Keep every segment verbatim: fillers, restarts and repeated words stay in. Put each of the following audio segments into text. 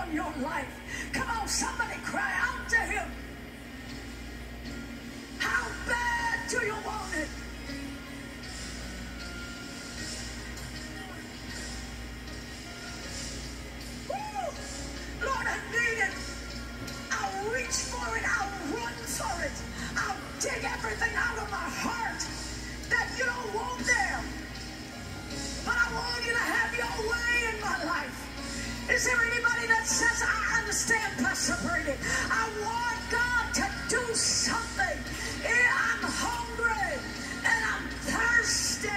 on your life. Come on, somebody cry out to him. How bad do you want it? Woo! Lord, I need it. I'll reach for it. I'll run for it. I'll dig everything out of my heart that you don't want there. But I want you to have your way in my life. Is there anybody that says, I understand, Pastor Brady? I want God to do something. I'm hungry and I'm thirsty.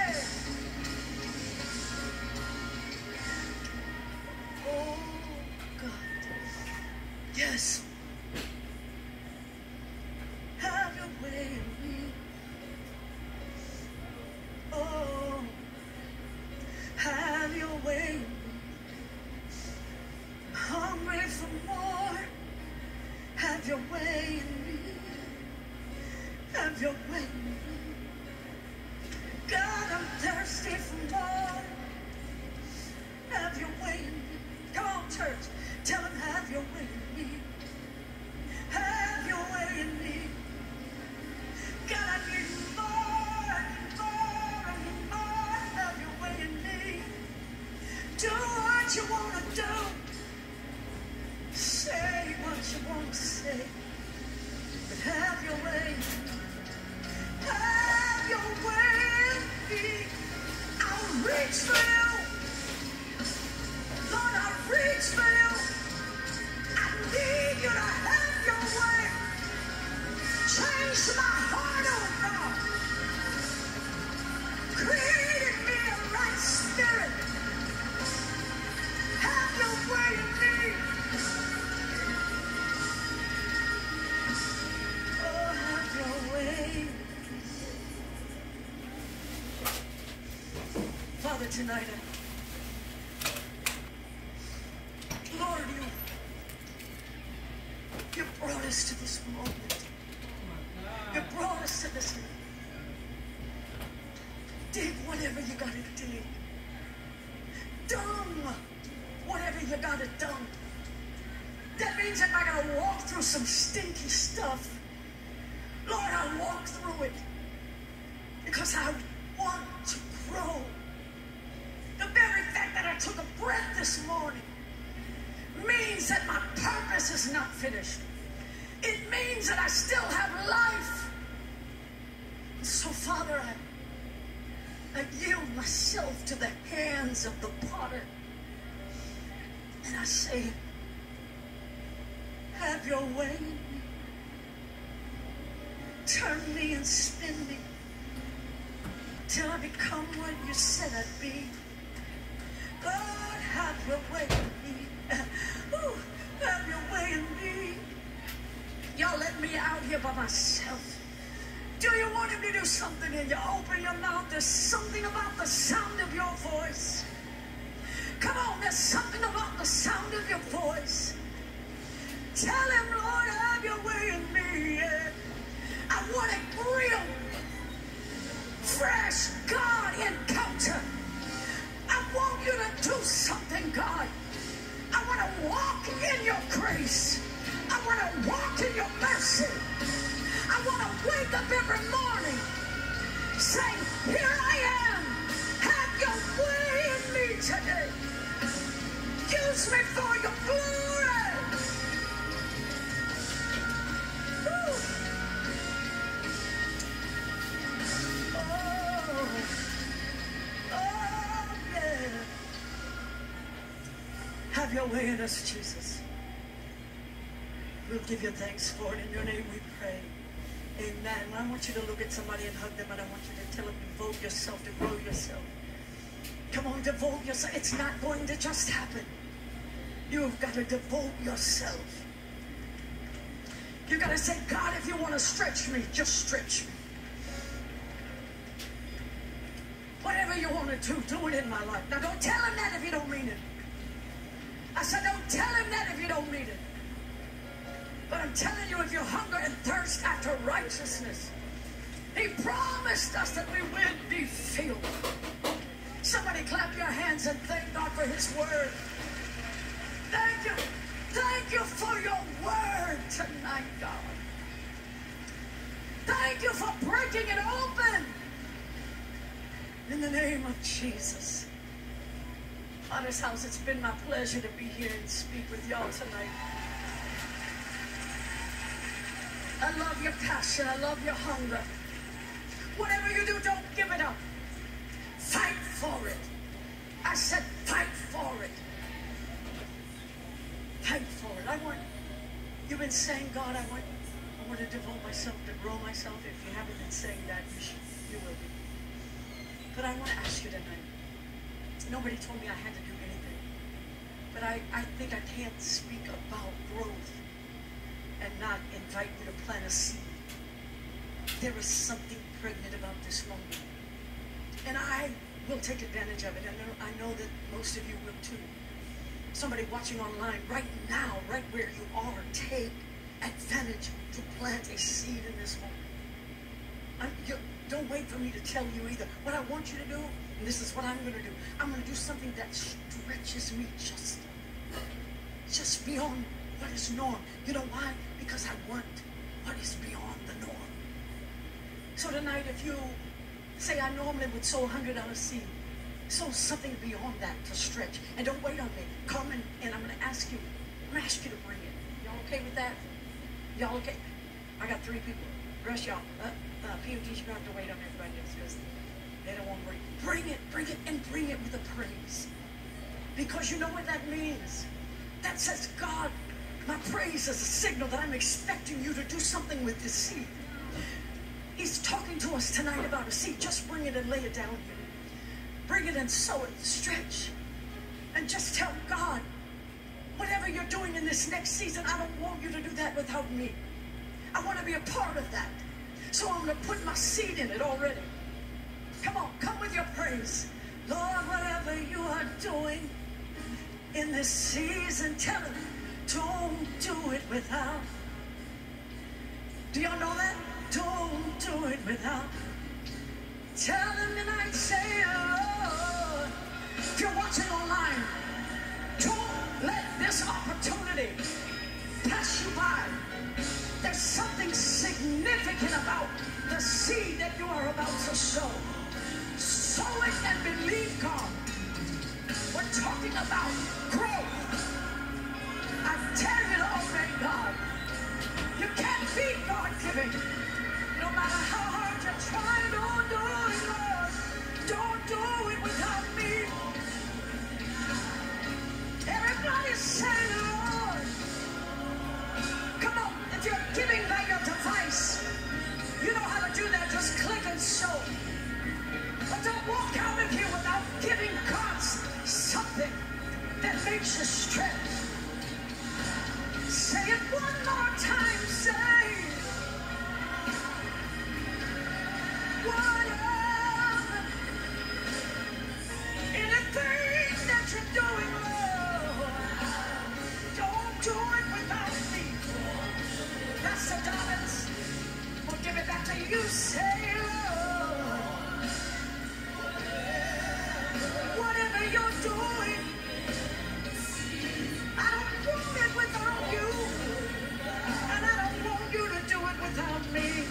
Oh, God. Yes. Have your way in me. Oh, have your way in me. Hungry for more. Have your way in me. Have your way in me. God, I'm thirsty for more. Have your way in me. Come on, church. Tell him, have your way in me. Have your way in me. God, I need more. I need more. I need more. Have your way in me. Do what you want to do. Say what you want to say, but have your way. Have your way in me. I'll reach for you. Lord, I'll reach for you. I need you to have your way. Change my heart, oh God. Create in me a right spirit. Have your way in me. Father, tonight, Lord, you, you brought us to this moment. You brought us to this. Dig whatever you got to dig. Dung whatever you got to dung. That means that I got to walk through some stinky stuff. Lord, I'll walk through it because I want to grow. The very fact that I took a breath this morning means that my purpose is not finished. It means that I still have life. So, Father, I, I yield myself to the hands of the potter. And I say, have your way in me. Turn me and spin me till I become what you said I'd be. Lord, have your way in me. Ooh, have your way in me. Y'all let me out here by myself. Do you want him to do something in you? Open your mouth. There's something about the sound of your voice. Come on, there's something about the sound of your voice. Tell him, Lord, have your way in me. Yeah. I want a real, fresh God encounter. I want you to do something, God. I want to walk in your grace. I want to walk in your mercy. I want to wake up every morning saying, here I am. Have your way in me today. Use me for your glory. Woo. Oh. Oh, yeah. Have your way in us, Jesus. We'll give you thanks for it. In your name we pray. Amen. I want you to look at somebody and hug them, and I want you to tell them, devote yourself, to grow yourself. Come on, devote yourself. It's not going to just happen. You've got to devote yourself. You've got to say, God, if you want to stretch me, just stretch me. Whatever you want to do, do it in my life. Now, don't tell him that if you don't mean it. I said, don't tell him that if you don't mean it. But I'm telling you, if you hunger and thirst after righteousness, he promised us that we will be filled. Somebody clap your hands and thank God for his word. Thank you. thank you for breaking it open. In the name of Jesus. Father's house, it's been my pleasure to be here and speak with y'all tonight. I love your passion. I love your hunger. Whatever you do, don't give it up. Fight for it. I said fight for it. Fight for it. I want, you've been saying, God, I want, I want to devote myself, to grow myself. If you haven't been saying that, you should, you will be. But I want to ask you tonight. Nobody told me I had to do anything. But I, I think I can't speak about growth and not invite you to plant a seed. There is something pregnant about this moment. And I will take advantage of it. And I know that most of you will too. Somebody watching online right now, right where you are, take advantage to plant a seed in this moment. I'm, you, don't wait for me to tell you either. What I want you to do, and this is what I'm going to do, I'm going to do something that stretches me just, just beyond what is norm. You know why? Because I want what is beyond the norm. So tonight, if you say, I normally would sow a one hundred dollar seed, sow something beyond that to stretch. And don't wait on me. Come and, and I'm going to ask you, I'm going to ask you to bring it. Y'all okay with that? Y'all okay? I got three people. Rest y'all. Uh, uh, P O Ds, you don't have to wait on everybody else because they don't want to bring it. Bring it, bring it, and bring it with a praise. Because you know what that means. That says, God, my praise is a signal that I'm expecting you to do something with this seed. He's talking to us tonight about a seed. Just bring it and lay it down here. Bring it and sow it, stretch. And just tell God, whatever you're doing in this next season, I don't want you to do that without me. I want to be a part of that. So I'm going to put my seed in it already. Come on, come with your praise. Lord, whatever you are doing in this season, tell him, don't do it without. Do y'all know that? Don't do it without. Tell them tonight, say, Lord, if you're watching online, don't let this opportunity pass you by. There's something significant about the seed that you are about to sow. Sow it and believe God. We're talking about growth. I tell you to obey God. You can't beat God-giving. No matter how hard you try, don't do it, Lord. Don't do it without me. Everybody say, Lord. Come on, if you're giving by your device, you know how to do that. Just click and sow. But don't walk out of here without giving God something that makes you stretch. Say it one more time. Say, whatever, anything that you're doing, Lord, don't do it without me. Pastor Dobbins, we'll give it back to you. Say, Lord, whatever you're doing, I don't want it without you, and I don't want you to do it without me.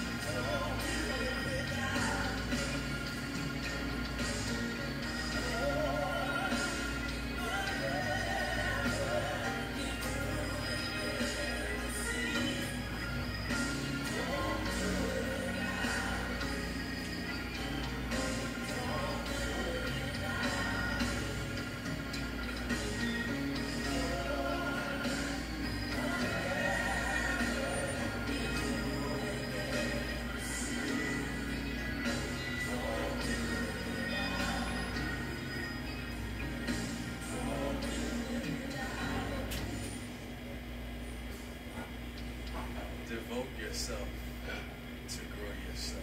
Devote yourself to grow yourself.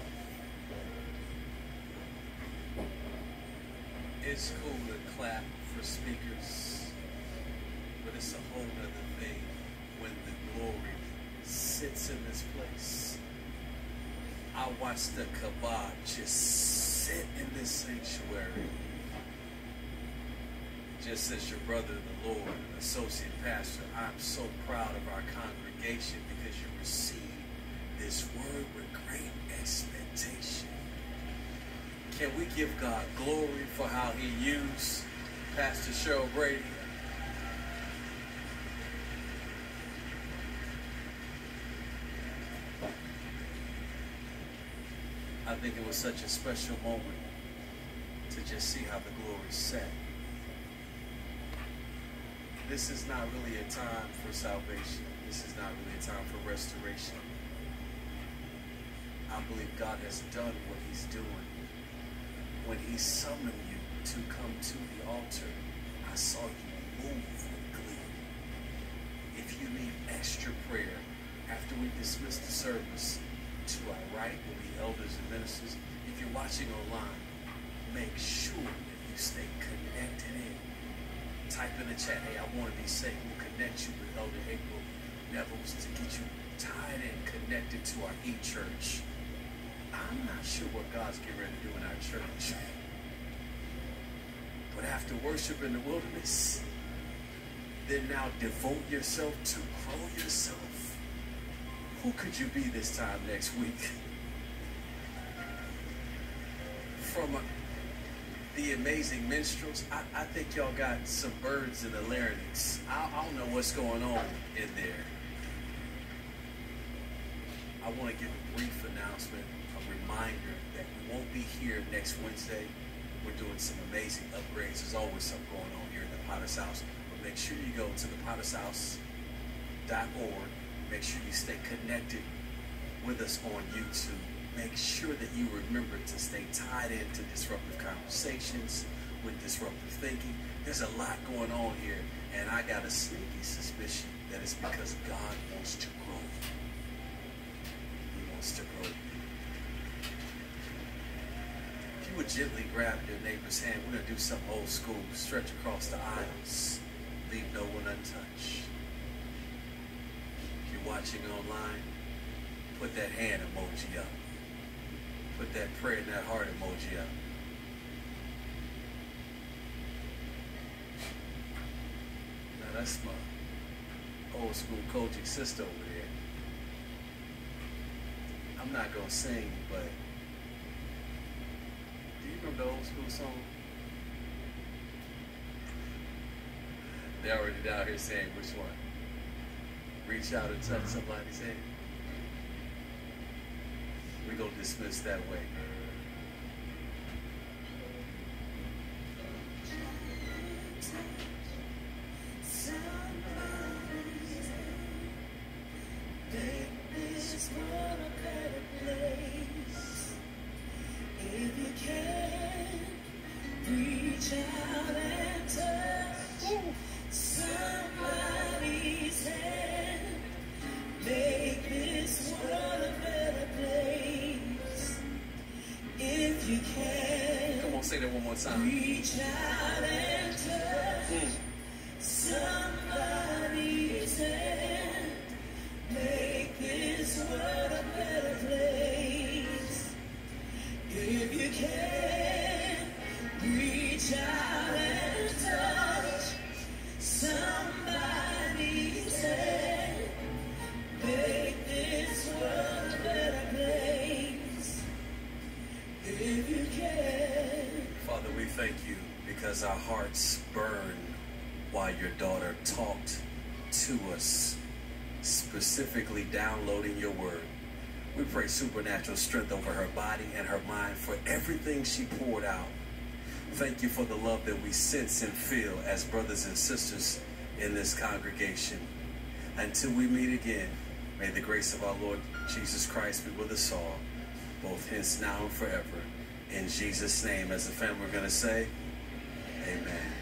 It's cool to clap for speakers, but it's a whole other thing when the glory sits in this place. I watched the Kabod just sit in this sanctuary. Just as your brother in the Lord and associate pastor, I'm so proud of our congregation because you receive this word with great expectation. Can we give God glory for how he used Pastor Cheryl Brady? I think it was such a special moment to just see how the glory set. This is not really a time for salvation. This is not really a time for restoration. I believe God has done what he's doing. When he summoned you to come to the altar, I saw you move with glee. If you need extra prayer after we dismiss the service, to our right will be elders and ministers. If you're watching online, make sure that you stay connected in. Type in the chat, hey, I want to be saved. We'll connect you with Elder April Nevels to get you tied in, connected to our e-church. I'm not sure what God's getting ready to do in our church. But after worship in the wilderness, then now devote yourself to grow yourself. Who could you be this time next week? From a, the Amazing Minstrels, I, I think y'all got some birds in the larynx. I, I don't know what's going on in there. I want to give a brief announcement, a reminder that we won't be here next Wednesday. We're doing some amazing upgrades. There's always something going on here in the Potter's House. But make sure you go to the potters house dot org. Make sure you stay connected with us on YouTube. Make sure that you remember to stay tied into disruptive conversations with disruptive thinking. There's a lot going on here, and I got a sneaky suspicion that it's because God wants to grow. He wants to grow. If you would gently grab your neighbor's hand, we're going to do something old school. Stretch across the aisles. Leave no one untouched. Watching online, put that hand emoji up. Put that prayer and that heart emoji up. Now that's my old school Kojic sister over there. I'm not gonna sing, but do you remember the old school song? They're already down here saying which one. Reach out and touch somebody's hand. We're going to dismiss that way. Say that one more time. Reach out and touch mm. somebody's hand. Make this world a better place. If you can, reach out and touch somebody's hand. Make this world a better place. If you can. Father, we thank you because our hearts burned while your daughter talked to us, specifically downloading your word. We pray supernatural strength over her body and her mind for everything she poured out. Thank you for the love that we sense and feel as brothers and sisters in this congregation. Until we meet again, may the grace of our Lord Jesus Christ be with us all, both hence, now, and forever. In Jesus' name, as a family, we're going to say, amen.